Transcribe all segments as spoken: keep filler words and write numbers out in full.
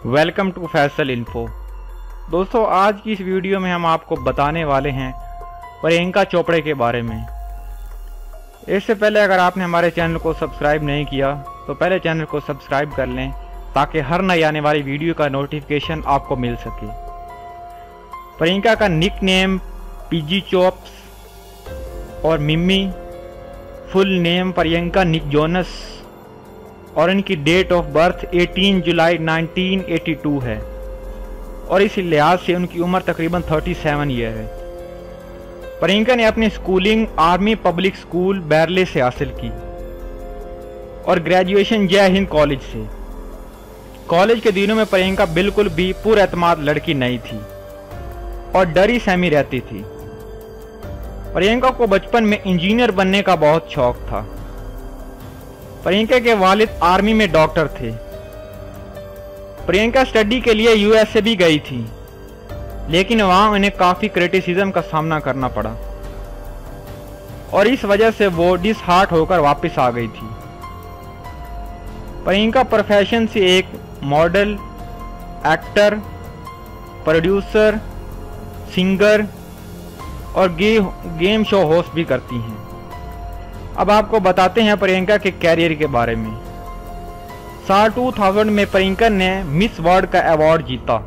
Welcome to Faisal info. दोस्तों, आज की इस वीडियो में हम आपको बताने वाले हैं प्रियंका चोपड़ा के बारे में। इससे पहले अगर आपने हमारे चैनल को सब्सक्राइब नहीं किया तो पहले चैनल को सब्सक्राइब कर लें ताकि हर नई आने वाली वीडियो का नोटिफिकेशन आपको मिल सके। प्रियंका का निक नेम पीजी चोप्स और Mimi, full name Priyanka Nick Jonas और इनकी डेट ऑफ बर्थ अठारह जुलाई उन्नीस सौ बयासी है और इस लिहाज से उनकी उम्र तकरीबन सैंतीस ईयर है। प्रियंका ने अपनी schooling Army Public School Bareilly से हासिल की और ग्रेजुएशन जय हिंद कॉलेज से। कॉलेज के दिनों में प्रियंका बिल्कुल भी पुरएतमाद लड़की नहीं थी और डरी सहमी रहती थी। प्रियंका को बचपन में इंजीनियर बनने का बहुत शौक था। प्रियंका के वालिद आर्मी में डॉक्टर थे। प्रियंका स्टडी के लिए यूएसए भी गई थी, लेकिन वहां उन्हें काफी क्रिटिसिज्म का सामना करना पड़ा और इस वजह से वो डिसहार्ट होकर वापस आ गई थी। प्रियंका प्रोफेशन से एक मॉडल, एक्टर, प्रोड्यूसर, सिंगर और गे, गेम शो होस्ट भी करती हैं। अब आपको बताते हैं प्रियंका के कैरियर के बारे में। साल दो हज़ार में प्रियंका ने मिस वर्ल्ड का अवार्ड जीता।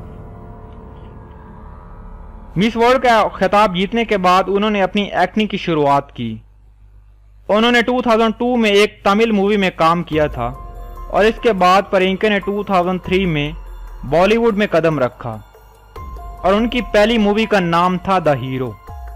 मिस वर्ल्ड का खिताब जीतने के बाद उन्होंने अपनी एक्टिंग की शुरुआत की। उन्होंने दो हज़ार दो में एक तमिल मूवी में काम किया था और इसके बाद प्रियंका ने दो हज़ार तीन में बॉलीवुड में कदम रखा और उनकी पहली मूवी का नाम था द हीरो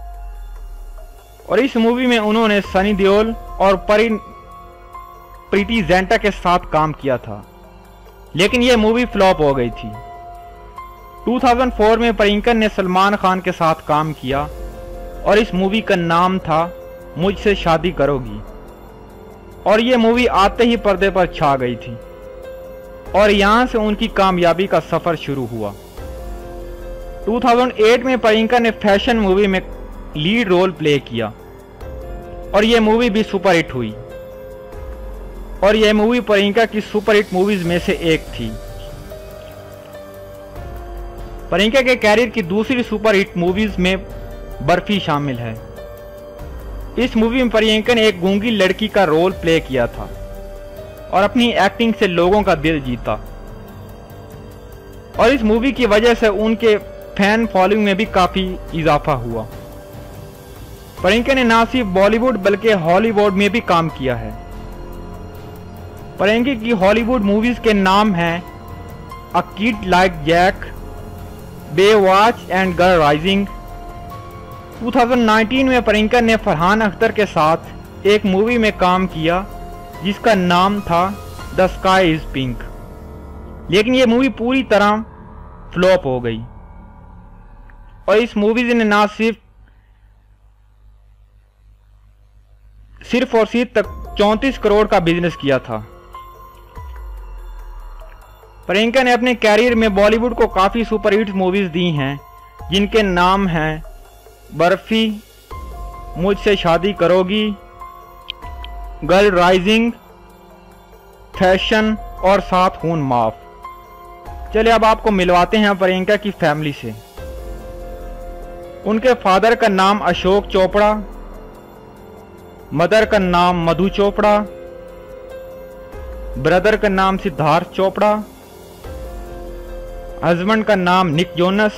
और इस मूवी में उन्होंने सनी देओल और प्रीति जिंटा के साथ काम किया था, लेकिन यह मूवी फ्लॉप हो गई थी। दो हज़ार चार में प्रियंका ने सलमान खान के साथ काम किया और इस मूवी का नाम था मुझसे शादी करोगी और यह मूवी आते ही पर्दे पर छा गई थी और यहां से उनकी कामयाबी का सफर शुरू हुआ। दो हज़ार आठ में प्रियंका ने फैशन मूवी में लीड रोल प्ले किया और यह मूवी भी सुपरहिट हुई और यह मूवी प्रियंका की सुपरहिट मूवीज में से एक थी। प्रियंका के कैरियर की दूसरी सुपरहिट मूवीज में बर्फी शामिल है। इस मूवी में प्रियंका ने एक गूंगी लड़की का रोल प्ले किया था और अपनी एक्टिंग से लोगों का दिल जीता और इस मूवी की वजह से उनके फैन फॉलोइंग में भी काफी इजाफा हुआ। प्रियंका ने ना सिर्फ बॉलीवुड बल्कि हॉलीवुड में भी काम किया है। प्रियंका की हॉलीवुड मूवीज के नाम हैं a kid like Jake, Baywatch and girl rising. दो हज़ार उन्नीस में प्रियंका ने फरहान अख्तर के साथ एक मूवी में काम किया जिसका नाम था द स्काई इज पिंक, लेकिन यह मूवी पूरी तरह फ्लॉप हो गई और इस मूवी ने ना सिर्फ सिर्फ और सिर्फ तक चौंतीस करोड़ का बिजनेस किया था। प्रियंका ने अपने कैरियर में बॉलीवुड को काफी सुपरहिट मूवीज दी हैं जिनके नाम हैं बर्फी, मुझसे शादी करोगी, गर्ल राइजिंग, फैशन और सात खून माफ। चलिए अब आपको मिलवाते हैं प्रियंका की फैमिली से। उनके फादर का नाम अशोक चोपड़ा, मदर का नाम मधु चोपड़ा, ब्रदर का नाम सिद्धार्थ चोपड़ा, हस्बैंड का नाम निक जोनस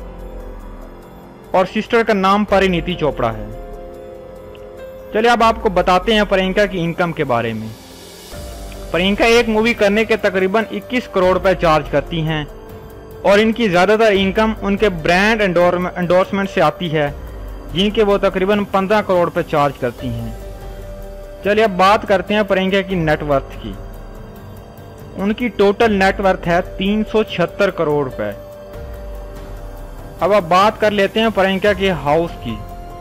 और सिस्टर का नाम परिणीति चोपड़ा है। चलिए अब आपको बताते हैं प्रियंका की इनकम के बारे में। प्रियंका एक मूवी करने के तकरीबन इक्कीस करोड़ रुपए चार्ज करती हैं और इनकी ज्यादातर इनकम उनके ब्रांड एंडोर्समेंट से आती है जिनके वो तकरीबन पंद्रह करोड़ रुपए चार्ज करती हैं। चलिए अब बात करते हैं प्रियंका की नेटवर्थ की। उनकी टोटल नेटवर्थ है तीन सौ छिहत्तर करोड़ रुपए। अब अब बात कर लेते हैं प्रियंका के हाउस की।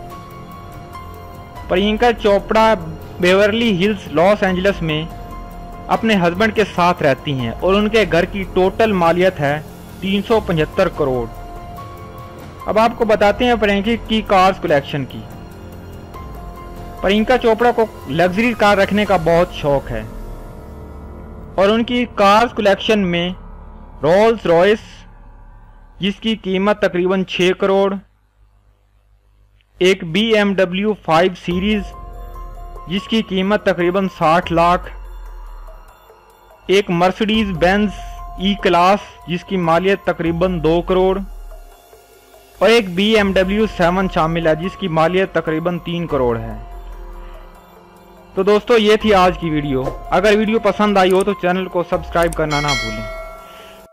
Priyanka Chopra Beverly Hills Los Angeles में अपने हस्बैंड के साथ रहती हैं और उनके घर की टोटल मालियत है तीन सौ पचहत्तर करोड़। अब आपको बताते हैं प्रियंका की कार्स कलेक्शन की। प्रियंका चोपड़ा को लग्जरी कार रखने का बहुत शौक है और उनकी कार्स कलेक्शन में रोल्स रॉयस जिसकी कीमत तकरीबन छः करोड़, एक B M W five series जिसकी कीमत तकरीबन साठ लाख, एक मर्सिडीज बेंज ई क्लास जिसकी मालियत तकरीबन दो करोड़ और एक बी एम डब्ल्यू सेवन शामिल है जिसकी मालियत तकरीबन तीन करोड़ है। तो दोस्तों ये थी आज की वीडियो। अगर वीडियो पसंद आई हो तो चैनल को सब्सक्राइब करना ना भूलें।